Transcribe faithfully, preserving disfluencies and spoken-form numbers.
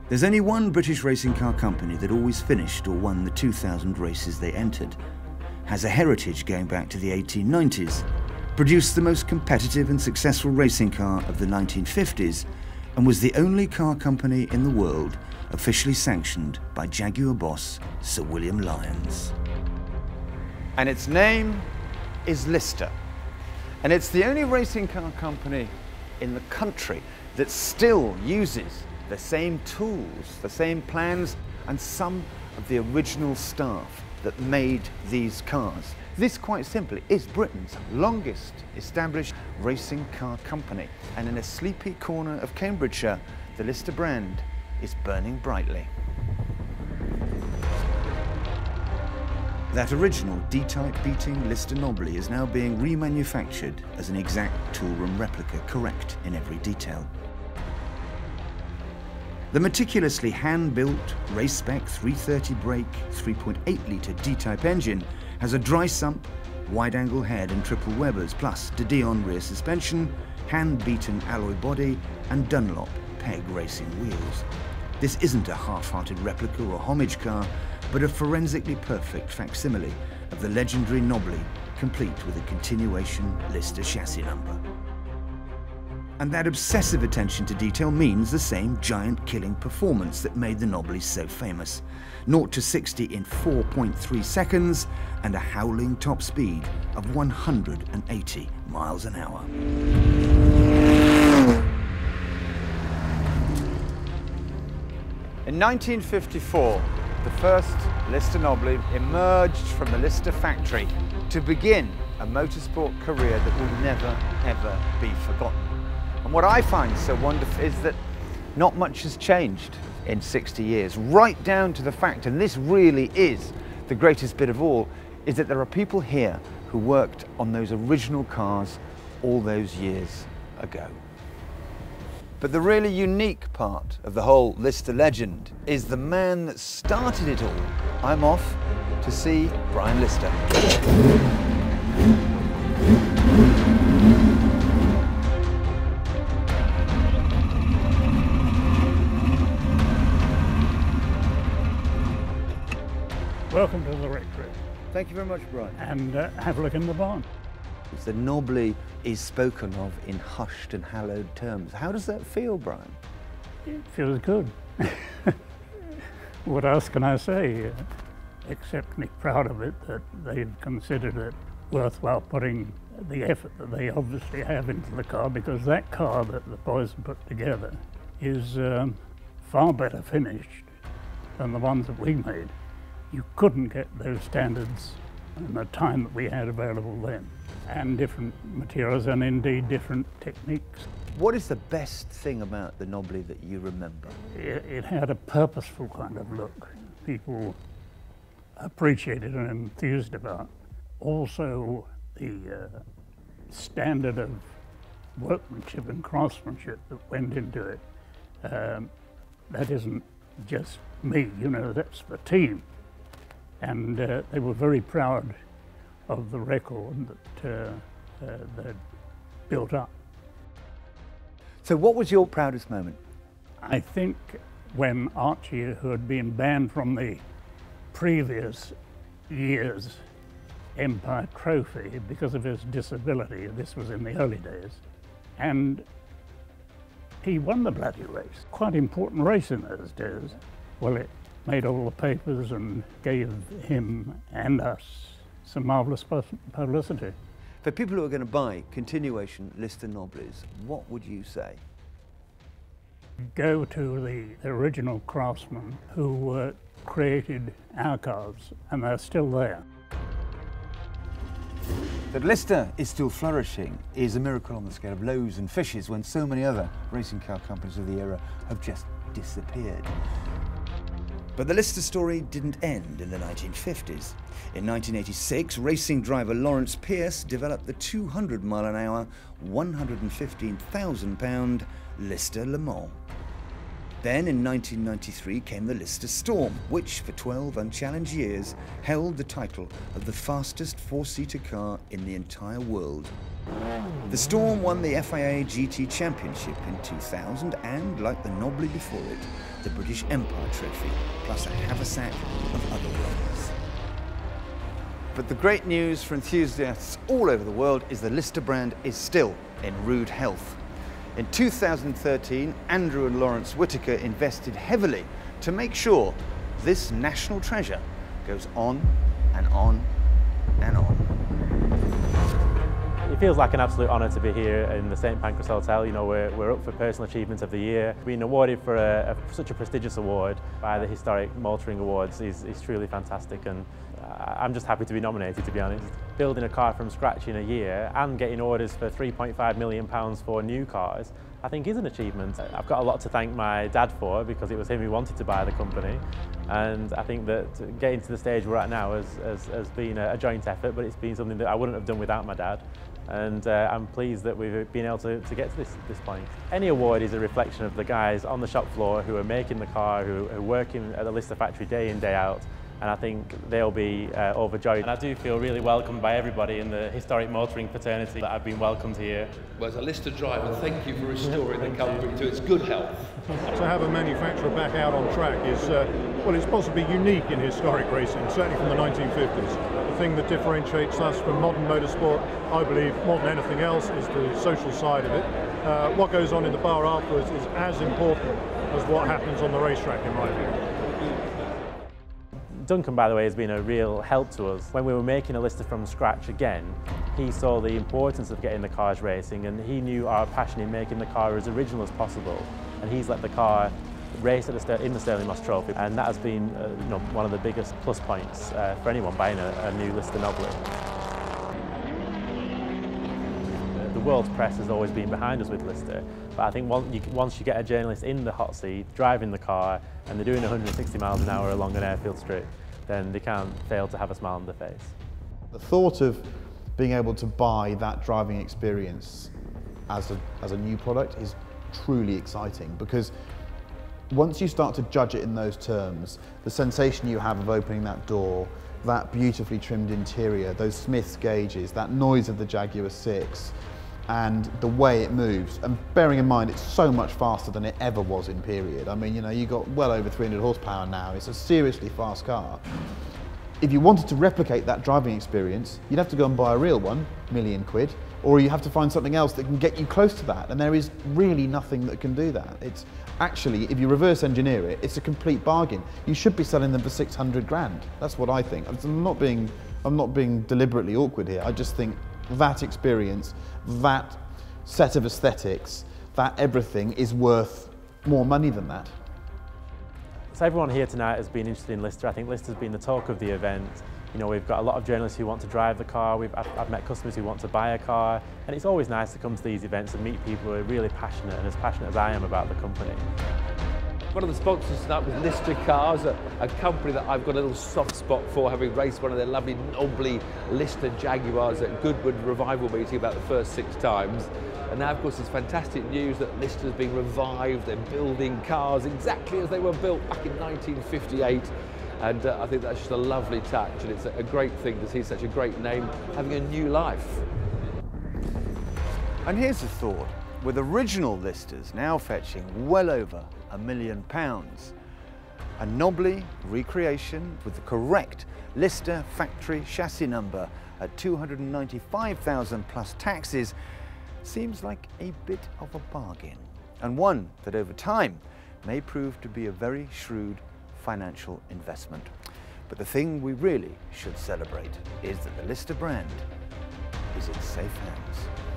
There's only one British racing car company that always finished or won the two thousand races they entered, has a heritage going back to the eighteen nineties, produced the most competitive and successful racing car of the nineteen fifties, and was the only car company in the world officially sanctioned by Jaguar boss Sir William Lyons. And its name is Lister. And it's the only racing car company in the country that still uses the same tools, the same plans, and some of the original staff that made these cars. This, quite simply, is Britain's longest established racing car company. And in a sleepy corner of Cambridgeshire, the Lister brand is burning brightly. That original D-type beating Lister Nobly is now being remanufactured as an exact toolroom replica, correct in every detail. The meticulously hand-built race-spec three thirty brake three point eight litre D-type engine has a dry sump, wide-angle head and triple Webers, plus De Dion rear suspension, hand-beaten alloy body and Dunlop peg racing wheels. This isn't a half-hearted replica or homage car, but a forensically perfect facsimile of the legendary Nobly, complete with a continuation Lister chassis number. And that obsessive attention to detail means the same giant killing performance that made the Nobly so famous. zero to sixty in four point three seconds and a howling top speed of one hundred eighty miles an hour. In nineteen fifty-four, the first Lister Nobly emerged from the Lister factory to begin a motorsport career that will never, ever be forgotten. And what I find so wonderful is that not much has changed in sixty years, right down to the fact, and this really is the greatest bit of all, is that there are people here who worked on those original cars all those years ago. But the really unique part of the whole Lister legend is the man that started it all. I'm off to see Brian Lister. Welcome to the rectory. Thank you very much, Brian. And uh, have a look in the barn. The Nobly is spoken of in hushed and hallowed terms. How does that feel, Brian? It feels good. What else can I say? Except be proud of it, that they've considered it worthwhile putting the effort that they obviously have into the car, because that car that the boys have put together is um, far better finished than the ones that we made. You couldn't get those standards in the time that we had available then, and different materials and indeed different techniques. What is the best thing about the Nobly that you remember? It, it had a purposeful kind of look. People appreciated and enthused about. Also, the uh, standard of workmanship and craftsmanship that went into it. Um, that isn't just me, you know, that's the team. And uh, they were very proud of the record that uh, uh, they'd built up. So what was your proudest moment? I think when Archie, who had been banned from the previous year's Empire Trophy because of his disability, this was in the early days, and he won the bloody race. Quite important race in those days. Well, it made all the papers and gave him and us some marvellous publicity. For people who are going to buy continuation Lister Noblys, what would you say? Go to the original craftsmen who uh, created our cars, and they're still there. That Lister is still flourishing is a miracle on the scale of loaves and fishes when so many other racing car companies of the era have just disappeared. But the Lister story didn't end in the nineteen fifties. In nineteen eighty-six, racing driver Lawrence Pierce developed the two hundred mile an hour, one hundred fifteen thousand pound Lister Le Mans. Then in nineteen ninety-three came the Lister Storm, which for twelve unchallenged years held the title of the fastest four-seater car in the entire world. The Storm won the F I A G T Championship in two thousand and, like the Nobly before it, the British Empire Trophy, plus a haversack of other winners. But the great news for enthusiasts all over the world is the Lister brand is still in rude health. In two thousand thirteen, Andrew and Lawrence Whittaker invested heavily to make sure this national treasure goes on and on and on. It feels like an absolute honour to be here in the Saint Pancras Hotel. You know, we're, we're up for Personal Achievement of the Year. Being awarded for a, a, such a prestigious award by the Historic Motoring Awards is, is truly fantastic, and I'm just happy to be nominated, to be honest. Building a car from scratch in a year and getting orders for three point five million pounds for new cars, I think is an achievement. I've got a lot to thank my dad for, because it was him who wanted to buy the company, and I think that getting to the stage we're at now has, has, has been a, a joint effort, but it's been something that I wouldn't have done without my dad. And uh, I'm pleased that we've been able to, to get to this, this point. Any award is a reflection of the guys on the shop floor who are making the car, who are working at the Lister factory day in, day out, and I think they'll be uh, overjoyed. And I do feel really welcomed by everybody in the historic motoring fraternity that I've been welcomed here. Well, as a Lister driver, thank you for restoring the company to its good health. To have a manufacturer back out on track is, uh, well, it's possibly unique in historic racing, certainly from the nineteen fifties. The thing that differentiates us from modern motorsport, I believe, more than anything else, is the social side of it. Uh, what goes on in the bar afterwards is as important as what happens on the racetrack, in my view. Duncan, by the way, has been a real help to us. When we were making a Lister from scratch again, he saw the importance of getting the cars racing, and he knew our passion in making the car as original as possible. And he's let the car race at the, in the Stirling Moss Trophy, and that has been uh, you know, one of the biggest plus points uh, for anyone buying a, a new Lister Nobly. The world's press has always been behind us with Lister, but I think once you, once you get a journalist in the hot seat, driving the car, and they're doing one hundred sixty miles an hour along an airfield strip, then they can't fail to have a smile on their face. The thought of being able to buy that driving experience as a, as a new product is truly exciting, because once you start to judge it in those terms, the sensation you have of opening that door, that beautifully trimmed interior, those Smith's gauges, that noise of the Jaguar six, and the way it moves, and bearing in mind it's so much faster than it ever was in period. I mean, you know, you got well over three hundred horsepower now. It's a seriously fast car. If you wanted to replicate that driving experience, you'd have to go and buy a real one, million quid, or you have to find something else that can get you close to that, and there is really nothing that can do that. It's actually, if you reverse engineer it, it's a complete bargain. You should be selling them for six hundred grand. That's what I think. I'm not being, I'm not being deliberately awkward here. I just think that experience, that set of aesthetics, that everything is worth more money than that. So everyone here tonight has been interested in Lister. I think Lister's been the talk of the event. You know, we've got a lot of journalists who want to drive the car. We've, I've, I've met customers who want to buy a car, and it's always nice to come to these events and meet people who are really passionate, and as passionate as I am about the company. One of the sponsors tonight was Lister Cars, a, a company that I've got a little soft spot for, having raced one of their lovely Nobly Lister Jaguars at Goodwood Revival meeting about the first six times. And now, of course, it's fantastic news that Lister's being revived. They're building cars exactly as they were built back in nineteen fifty-eight. And uh, I think that's just a lovely touch, and it's a great thing to see such a great name having a new life. And here's a thought, with original Listers now fetching well over a million pounds, a Nobly recreation with the correct Lister factory chassis number at two hundred ninety-five thousand plus taxes seems like a bit of a bargain, and one that over time may prove to be a very shrewd financial investment. But the thing we really should celebrate is that the Lister brand is in safe hands.